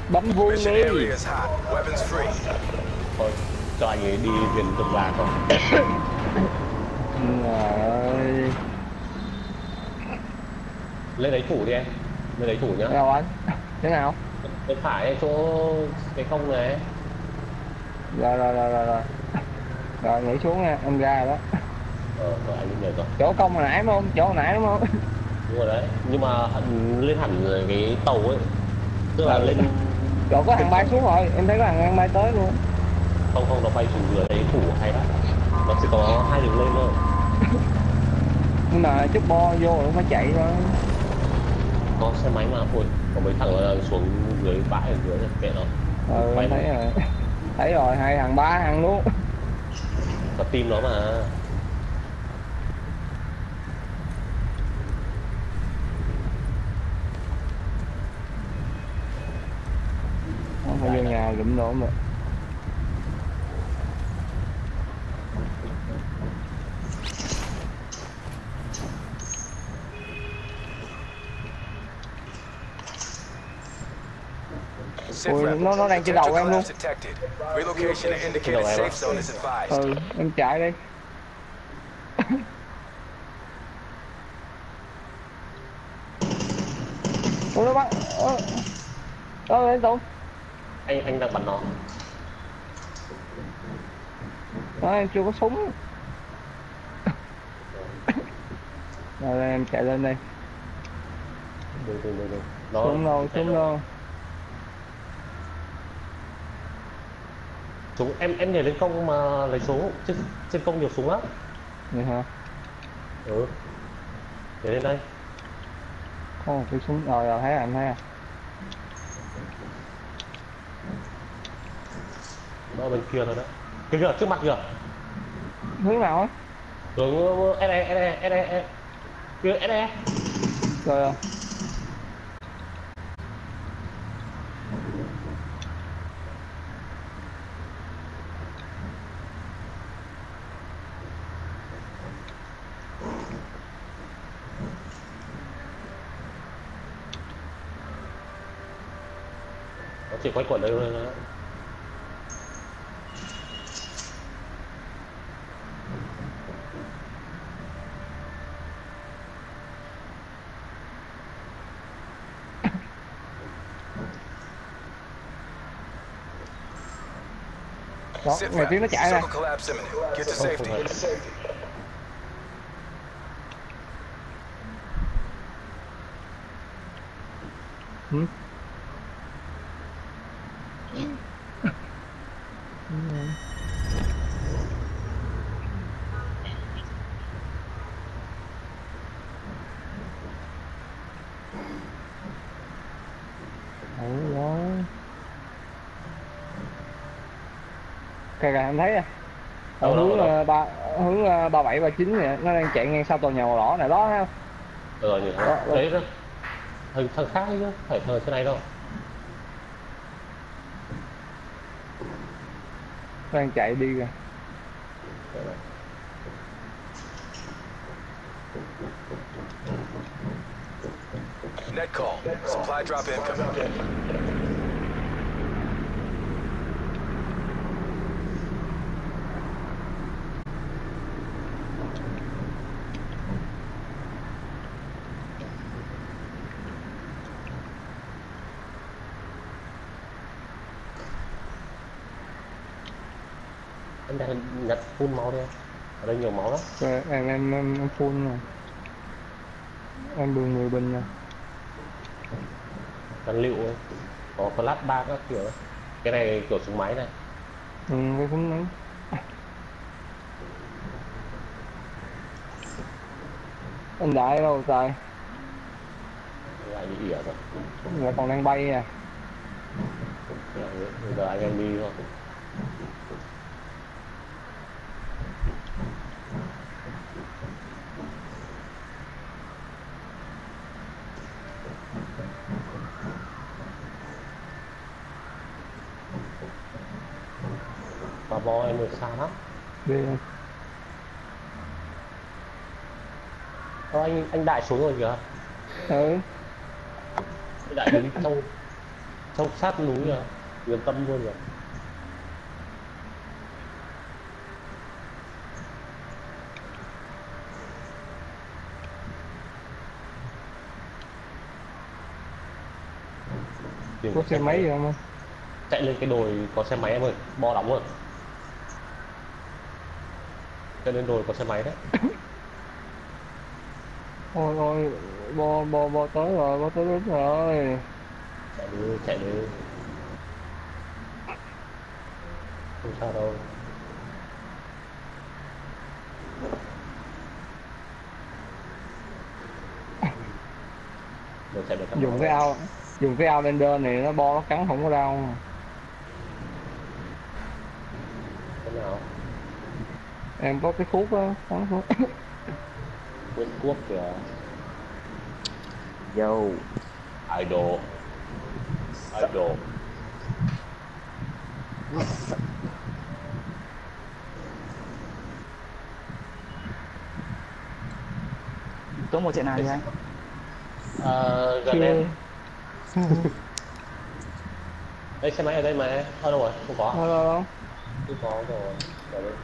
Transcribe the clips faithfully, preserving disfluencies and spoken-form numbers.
Bấm vuông đi. Thôi cho anh ấy đi viền tường vàng thôi. Rồi. Lên đấy thủ đi em, lên đấy thủ nhá. Đâu anh? Thế nào? Bên phải ấy, chỗ cái công này. Rồi rồi rồi rồi rồi. Rồi nhảy xuống nha, em ra rồi đó. Ờ rồi anh nhảy rồi. Chỗ công hồi nãy đúng không? Chỗ hồi nãy đúng không? Đúng rồi đấy, nhưng mà hẳn- lên hẳn cái tàu ấy, tức là Ừ. lên Chỗ có trên thằng tàu. bay xuống rồi, em thấy có thằng đang bay tới luôn. Không không, nó bay xuống dưới đấy thủ hay lắm, nó sẽ có hai đường lên thôi. Nhưng mà chút bo vô rồi phải chạy thôi. Có xe máy mà, ui có mấy thằng nó đang xuống dưới bãi ở dưới này, kệ nó. Ừ Bay em thấy rồi. Thấy rồi, hai thằng ba thằng luôn. có team nó mà. Không phải vô nhà lụm đồ mà. Ui, nó nó đang trên đầu em luôn. Trên đầu em á. Ừ, em chạy đi. Ủa nó bắn. Ơ, ơ lên tụi. anh anh đang bắn nó. Đó, em chưa có súng. Rồi em chạy lên đây. Được được được được. Nó Súng đâu, chạy súng đâu. đâu. Súng em em nhảy lên công mà lấy súng, trên trên công nhiều súng lắm. Vậy hả? Ừ, nhảy lên đây. Có một cái súng rồi rồi thấy anh thấy à. Nó ở bên kia rồi đó. Kìa kìa, trước mặt kìa. Hướng nào á? Hướng ét e ét e ét e kìa ét e. Rồi rồi. Nó chỉ quay quẩn đây thôi đó. Đó, ngày tiếng nó chạy nè. Không không phải. Ừ. Ủa đó. Kìa kìa em thấy à. Ở Đâu đâu hướng ở đâu. ờ, ba hướng ờ, ba bảy ba chín nè, nó đang chạy ngang sau tòa nhà màu đỏ này đó thấy không? Rồi nhìn thấy Đó, đó. đấy đó. Thằng thằng khác ấy chứ, phải thằng trên này đâu. Đang chạy đi kìa. Net call. Supply drop incoming. Anh đang nhặt full máu đi em. Ở đây nhiều máu lắm. Rồi, em em em, em full rồi. Em đường người bình nha. Căn liệu ấy. Có flash ba các kiểu ấy. Cái này kiểu súng máy này. Ừ, cái súng đấy. Anh Đại đâu trời. Lại bị ỉa rồi. Lại còn đang bay à. Bây giờ anh em đi thôi. Bà bo em ở xa lắm. Đi. Ờ, anh anh Đại xuống rồi kìa. Ừ. Anh Đại đứng trong Trong sát núi rồi, yên tâm luôn rồi. Có xe máy rồi không? Chạy lên cái đồi có xe máy em ơi, bo đóng rồi. Chạy lên đồi có xe máy đấy. Ôi ôi, bo bo bo tới rồi, bo tới đến rồi. Chạy đi, chạy đi. Không sao đâu. Được, chạy được Dùng cái ao, dùng cái Outlander này nó bo nó cắn không có đau. Thế nào? Em có cái thuốc đó, cắn thuốc. Nguyễn Quốc kìa. Yo. Idol. Idol. Có một trận nào đi anh? Ờ, gần em. Đây xe máy ở đây mà. Ở đâu rồi? Không có. Đâu đâu đâu. Không có rồi. Rồi đây.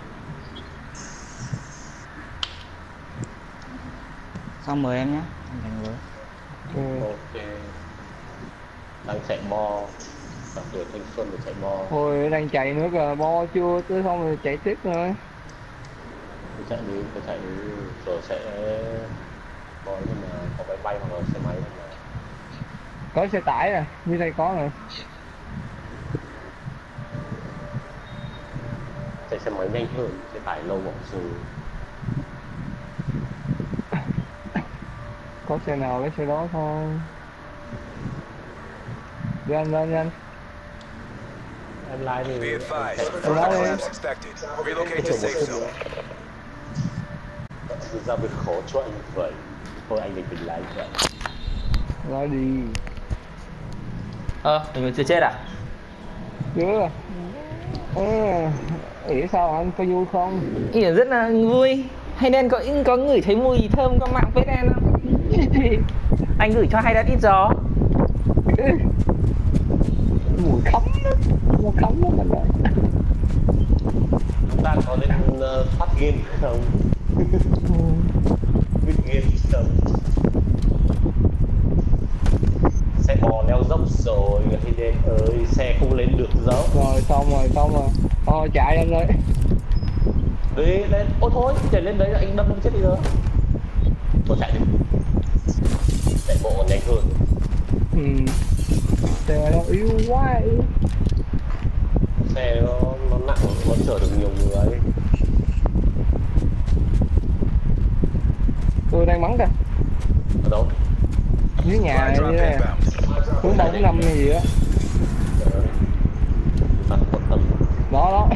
Xong mời em nhé. Anh thành với. Ừ. Ok. Đang chạy bo. Đặc biệt thanh xuân để chạy bo. Thôi đang chạy nữa kìa, bo chưa tới xong rồi chạy tiếp rồi. Cứ chạy đi, cứ chạy đi. Rồi sẽ bo nhưng mà có máy bay hoặc là xe máy mà. Có xe tải à, như đây có rồi. Chạy xe máy nhanh hơn, xe tải lâu bỏ dừng. Có xe nào lấy xe đó thôi. Lên lên nhanh. Em lái thì Be advised, em further Hello. collapse expected. Relocate to safe zone. ra việc khó cho anh vậy. Thôi anh định bình lái vậy. Nói đi. Ờ, mình chưa chết à? Chưa. Ừ, nghĩ sao anh có vui không? Ỉa rất là vui. Hay đen có có ngửi thấy mùi thơm qua mạng phết đen không? Anh gửi cho hay đen ít gió. Mùi khắm đó, nó khắm đó mình rồi. Chúng ta có lên uh, phát game không? Biết game không? Xe bò leo dốc rồi, hay đen ơi, xe không lên được dốc. Rồi xong rồi, xong rồi. Thôi chạy em ơi. Đi lên, ôi thôi, chạy lên đấy là anh đâm chết đi rồi. Thôi chạy đi. Chạy bộ còn nhanh hơn. Ừ. Xe nó yếu quá yếu. Xe nó, nó nặng, nó chở được nhiều người. Tôi đang bắn kìa. Ở đâu? Dưới nhà Supply này drop như thế này. inbound. Hướng bốn năm hay gì á. Đặt quan tâm. Đó đó.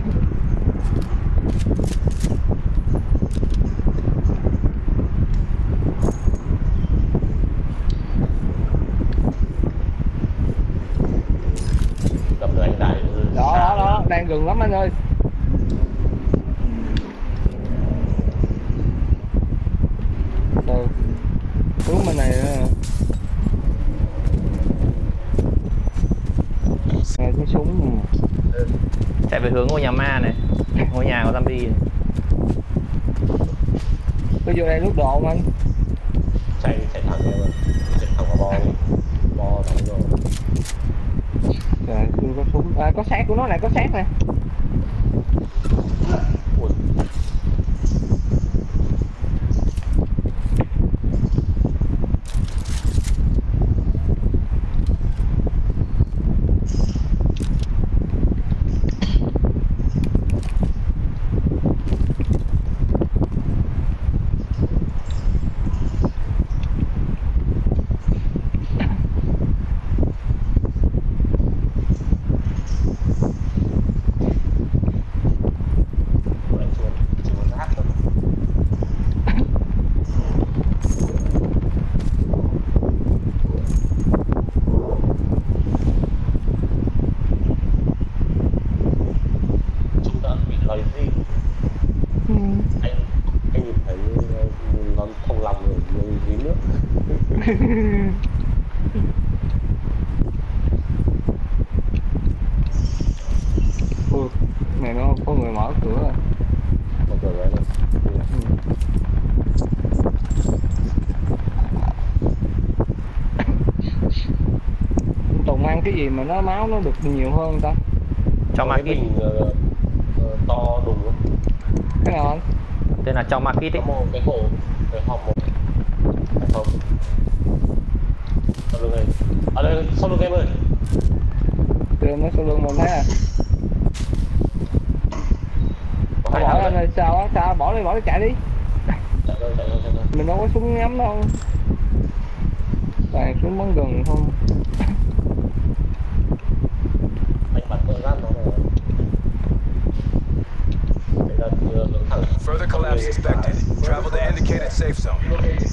Gặp được anh Đại. Đó đó đó, đang gần lắm anh ơi. Ừ. Hướng bên này nữa. Nghe tiếng súng nè. Chạy về hướng ngôi nhà ma này. Ngôi nhà có zombie này. Tôi vô đây lúc độ không anh? Chạy, chạy thẳng rồi. Chạy thẳng vào bo đi. Bo thẳng rồi. Trời, tôi có súng. À, có xác của nó này, có xác nè. Ui. Tùng ăn cái gì mà nó máu nó được nhiều hơn ta? Trong cái market. bình uh, uh, to đùng luôn. Cái nào anh? Tên là trong market ấy. Có một cái cổ cái hòm một phải không? Sau lưng này. Ở đây sau lưng em ơi. Đưa nó sau lưng một thấy à? Có Bỏ hai thằng lên đấy. rồi sao á? Sao bỏ đi bỏ đi chạy đi. Chạy thôi chạy thôi chạy thôi. Mình đâu có súng ngắm đâu. Toàn súng bắn gần không. Anh bắn tự rát nó rồi. Đây là hướng thẳng. Further collapse expected. Travel to indicated safe zone.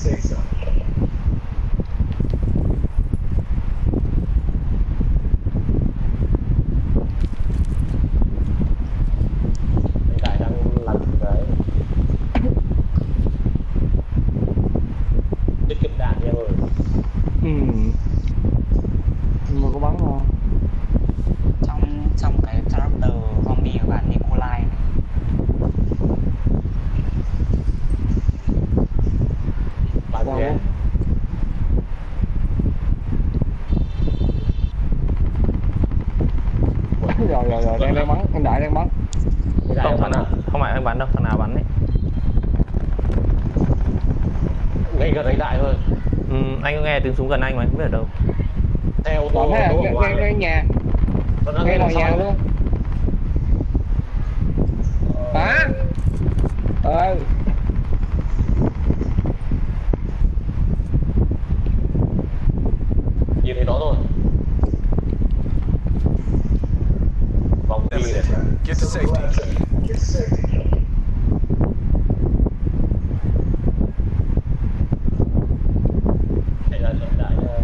Anh Đại đang lặn đấy. Tiết kiệm đạn đi em ơi. Ừ. Nhưng mà có bắn không? trong trong cái character zombie của bạn Nikolai này. Bắn Wow. nhé. Rồi rồi rồi đang đang bắn, anh Đại đang bắn. Cái Đại Không đang thằng bắn à? nào, không phải anh bắn đâu, thằng nào bắn đấy. Ngay gần anh Đại thôi. Ừ, anh có nghe tiếng súng gần anh mà anh không biết ở đâu. Xe ô tô Còn thế là đỗ ở ngay ngoài ngay này. nhà, Nó đang ngay ngay ngoài đằng nhà sau luôn. Hả? Ờ. Nhìn thấy nó rồi. Vòng đi này. Get to safety. Chạy ra chậm Đại nha.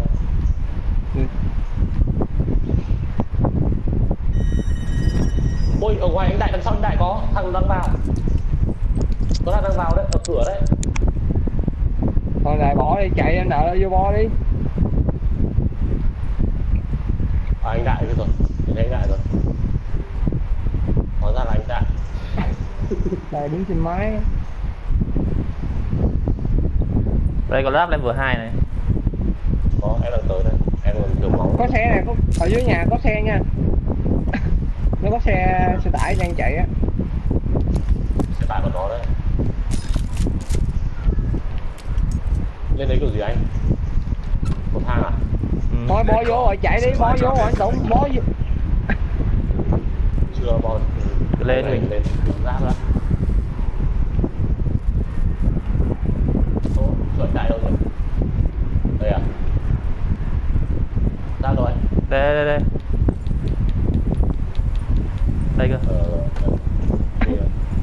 Ôi ở ngoài anh Đại đằng sau anh Đại có thằng đang vào. Có thằng đang vào đấy, ở cửa đấy. Thôi Đại bỏ đi, chạy anh Đại vô bo đi. À, anh Đại rồi, nhìn thấy anh Đại rồi. Hóa ra là anh Đại. Đại đứng trên máy. Đây có lắp level hai này. Có, em đang tới đây, em còn đường máu. Có xe này, có ở dưới nhà có xe nha. Nó có xe xe tải đang chạy á. Xe tải của nó đấy. Lên đấy kiểu gì anh? Một thang à? Ừ. Thôi bo vô rồi chạy đi, bo vô rồi anh Tùng, bo vô. Chưa bò. Cứ lên lên đi. lên giáp ra. Ô, rồi Đại đâu rồi? Đây à? Ra rồi. Đây đây đây. Đây cơ. Ờ, đây.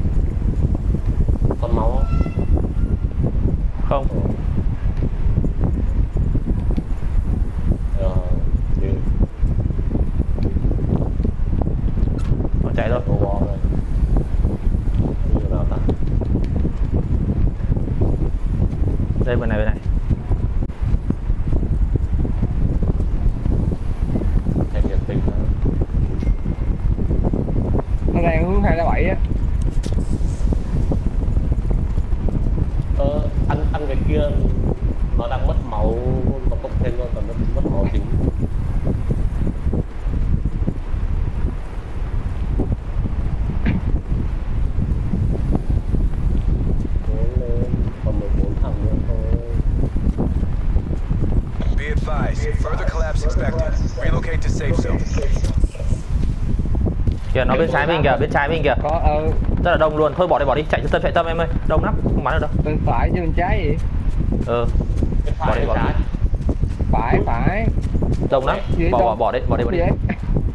Con máu không? Không. Ờ, đi. Nó chạy rồi. Có bò rồi. Như nào ta? Đây bên này bên này. Thầy nhiệt tình đó. Nó đang hướng hai bảy á. Ờ, ăn ăn cái kia nó đang mất máu, nó cộng thêm luôn, còn nó mất máu chính. Lên, còn mười bốn thằng nữa thôi. Be advised. Further collapse expected. Relocate to safe zone. Kìa nó bên trái mình kìa, bên trái mình kìa. Có ờ Rất là đông luôn. Thôi bỏ đi bỏ đi, chạy cho tâm chạy tâm em ơi. Đông lắm, không bắn được đâu. bên phải chứ bên trái gì? Ừ, Bên Bỏ phải đi, bên bỏ đi. trái. Phải phải. đông lắm. Gì Bỏ đông? bỏ bỏ đi, bỏ đi bỏ đi. Gì vậy?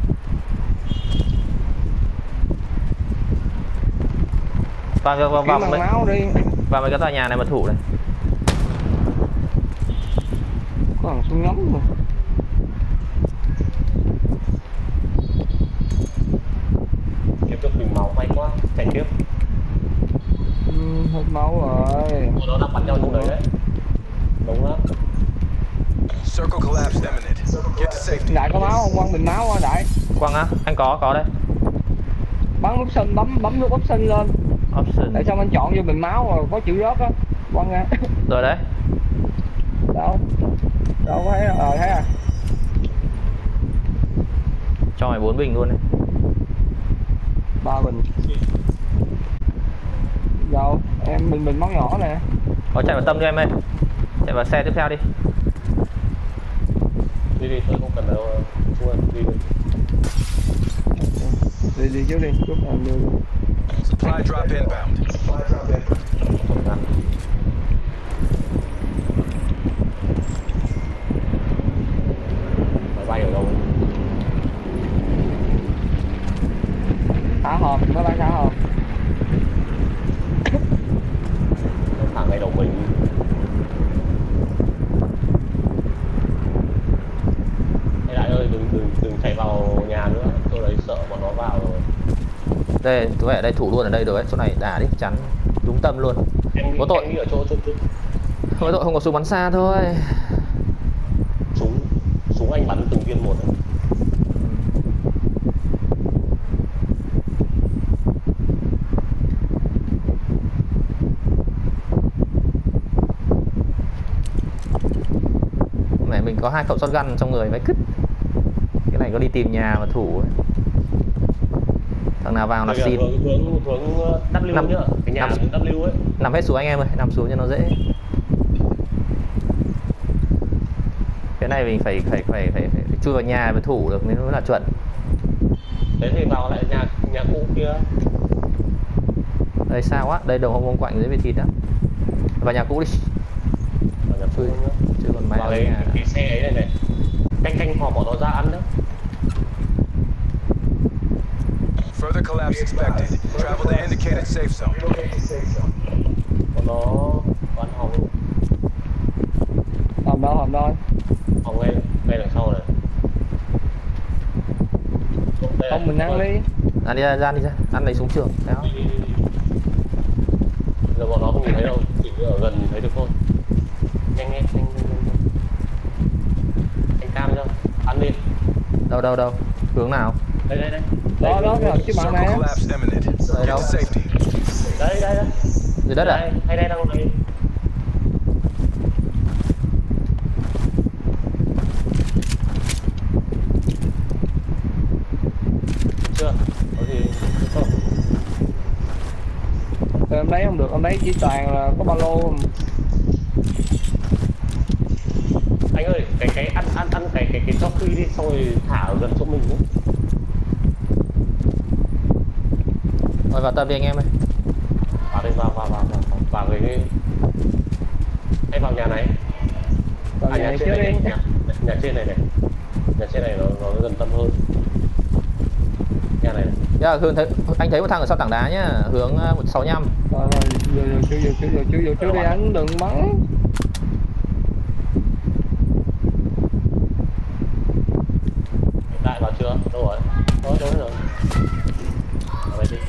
Vào vào vào vào Kiếm mấy, bằng máu đi. vào mấy cái tòa nhà này mà thủ này. Có thằng súng ngắm mà. Kiếm được bình máu may quá, chạy tiếp. Ừ, hết máu rồi. Ủa, nó đang bắn nhau trong đấy đấy. Đúng lắm. Circle collapse imminent. Get to safety. Đại có máu không? Quăng bình máu á Đại. Quang á, anh có có đây. Bấm nút xanh, bấm bấm nút option lên. Option. Tại sao anh chọn vô bình máu rồi có chữ rớt á. Quăng ra. Rồi đấy. Đâu? Đâu có thấy đâu? Ờ thấy à. Cho mày bốn bình luôn đấy. Ba bình. Đâu em bình bình máu nhỏ nè. Có chạy vào tâm đi em ơi. Chạy vào xe tiếp theo đi. Đi đi, tôi không cần đâu. Chú ơi, đi đi. Đi đi trước đi, chút em đi. Supply drop inbound. Máy bay ở đâu? Thả hòm, nó đang thả hòm. Thằng này đầu mình. Ê Đại ơi, đừng đừng đừng chạy vào nhà nữa, tôi đấy sợ bọn nó vào rồi. Đây, tôi ở đây thủ luôn ở đây rồi đấy, chỗ này đả đi, chắn đúng tâm luôn. Em nghĩ, Có tội. em nghĩ ở chỗ chỗ chỗ Có tội không có súng bắn xa thôi. súng súng anh bắn từng viên một đấy. Mẹ mình có hai khẩu shotgun trong người phải cứt. Cái này có đi tìm nhà mà thủ ấy. Thằng nào vào là Bây giờ xin. hướng hướng hướng W Nằm- nhá, cái nhà nằm- W ấy. Nằm hết xuống anh em ơi, nằm xuống cho nó dễ. Cái này mình phải phải phải phải, phải chui vào nhà mới thủ được mới là chuẩn. Thế thì vào lại nhà nhà cũ kia. Đây sao quá, đây đồng không quạnh dưới về thịt đó. Vào nhà cũ đi. Vào nhà cũ Chui, nữa. chui còn mẹ Vào ở cái, nhà. cái xe ấy này này. Canh canh hò bọn nó ra ăn đó. Further collapse expected. Travel to indicated safe zone. Bọn nó có ăn hòm luôn. Hòm đâu, hòm đâu. Hòm ngay ngay đằng sau này. Đây Không mình ăn đi. Ăn đi ra, ra đi ra, ăn lấy súng trường. Đó. Đi, đi, đi, đi. Giờ bọn nó không nhìn thấy đâu, chỉ ở gần nhìn thấy được thôi. Nhanh nhanh nhanh nhanh nhanh. Anh cam cho, ăn đi. Đâu đâu đâu, hướng nào? Đây đây đây. Đó đó, cái hộp chiếc bạn này Circle á. collapse imminent. Get to safety. Đây đây đây. Dưới đất à? Đây, hay đây đang đây. Chưa? Có gì không? Rồi em lấy không được, em lấy chỉ toàn là có ba lô không. Anh ơi, cái cái ăn ăn ăn cái cái cái cho khi đi xong rồi thả ở gần chỗ mình nữa. Rồi vào tâm đi anh em ơi. Vào đây vào vào vào vào vào cái cái hay vào nhà này. Vào nhà trên trước này, đi. nhà, nhà trên này này. Nhà trên này nó nó gần tâm hơn. Nhà này. này. Yeah, hướng thấy, anh thấy một thằng ở sau tảng đá nhá, hướng uh, một sáu năm. Rồi rồi, vô vô trước vô trước vô trước vô trước đi anh, đừng bắn. Hiện tại vào chưa? Đâu rồi? Đâu đâu rồi? Vào đây đi.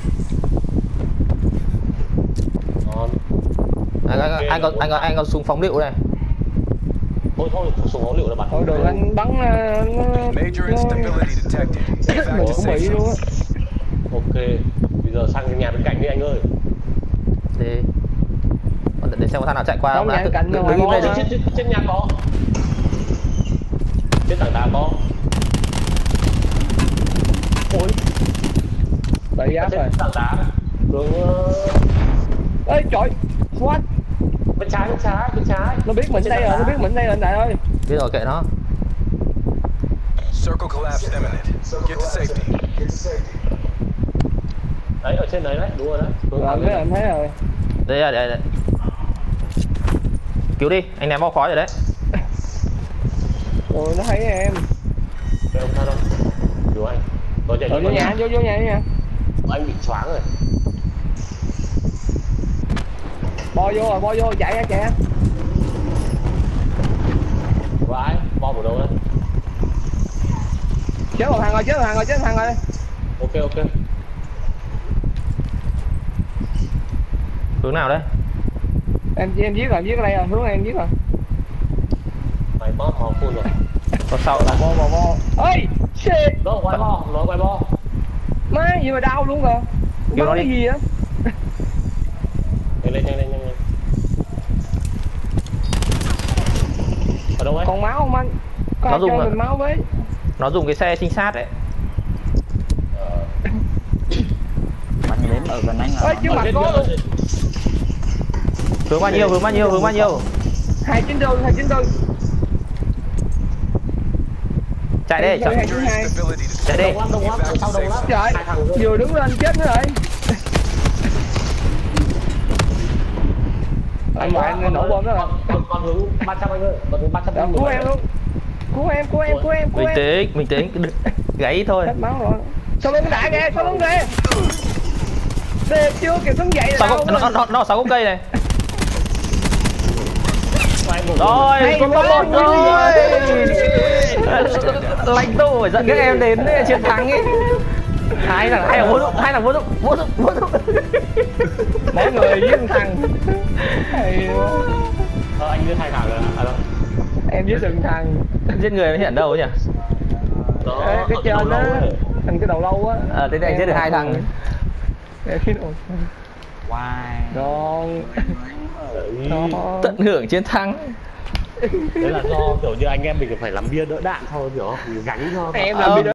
Ngon. Anh, anh, anh, có, anh, có, anh có súng phóng lựu này. Thôi thôi, súng pháo liệu là bắn. Thôi được anh bắn uh, nó, Major instability detected. Move back mình to cũng safe bị luôn zone. á. Ok. Bây giờ sang cái nhà bên cạnh đi anh ơi. Đi. Để xem có thằng nào chạy qua Không, không đã. nhà cạnh Đứng ngoài im có đây Trên, đi. trên, trên, trên nhà có. Trên tảng đá có. Ôi. Bị áp Trên rồi. tảng đá. Hướng Ê trời, what? bên trái bên trái bên trái. Nó biết mình đây rồi, nó biết mình đây rồi anh Đại ơi. Biết rồi kệ nó. Circle collapse imminent. Get to safety. Đấy ở trên đấy đấy, đúng rồi đấy. Hướng Rồi vào cái đây. anh thấy rồi. Đây đây đây. Cứu đi, anh ném bao khói rồi đấy. Rồi nó thấy em. Đây không sao đâu. Cứu anh. Tôi chạy Rồi vô nhà, vô vô nhà nha. Anh bị choáng rồi. Bo vô rồi, bo vô, chạy ra chạy ra. Vãi, bom ở đâu đấy? Chết một thằng rồi, chết một thằng rồi, chết một thằng rồi. Ok ok. Hướng nào đấy? Em em giết rồi, em giết ở đây rồi, hướng này em giết rồi. Mày bóp màu full rồi. Có sau Bo bo bo bo. Ê, shit. Nó quay bo, nó quay bo. Má gì mà đau luôn rồi. Kêu nó Bắn cái đi. gì á? Nhanh lên nhanh lên nhanh lên. Ở đâu ấy? Còn máu không anh? Có Nó ai dùng cho à? mình máu với. Nó dùng cái xe trinh sát đấy. thằng đến ở gần anh là ơi chứ nó- mặt có luôn. Hướng bao nhiêu, hướng bao nhiêu, hướng bao nhiêu. Hai chín tư, hai chín tư. Chạy đi, Hai chạy, chín hai. Stability to chạy đi. Đông lắm, đông lắm, đằng sau đông lắm. Trời, Hai thằng nữa. vừa đứng lên chết nữa rồi. Anh mà anh nổ bom đó rồi. Còn còn hướng ba trăm anh ơi, còn hướng ba trăm. Rồi, cứu em luôn. Cứu em, cứu em, cứu em, cứu Bình em. tĩnh, bình tĩnh, đừng- gãy thôi. Hết máu rồi. Sau lưng đại kìa, sau lưng kìa. Đẹp chưa, kìa đứng dậy Sáu là gốc, đâu nó, nó, nó sáu gốc cây này. Quay một Rồi, Hay con quá, có một rồi. vui Lãnh tụ phải dẫn các em đến để chiến thắng ấy. Hai thằng, hai thằng vô dụng, hai thằng vô dụng, vô dụng, vô dụng. Mỗi người với một thằng. Hay quá. Ờ, anh đưa hai thằng rồi à đâu? Em với từng thằng. Giết người nó hiện đâu ấy nhỉ? Đó, Ê, cái ở trên đầu lâu á, ấy. thằng cái đầu lâu á. Ờ, thế này anh giết được hai thằng. Em biết rồi. Why? Ngon. Đấy. Ngon. Tận hưởng chiến thắng. Đấy là do kiểu như anh em mình phải làm bia đỡ đạn thôi, hiểu không? Mình gánh cho. Em làm Ờ. video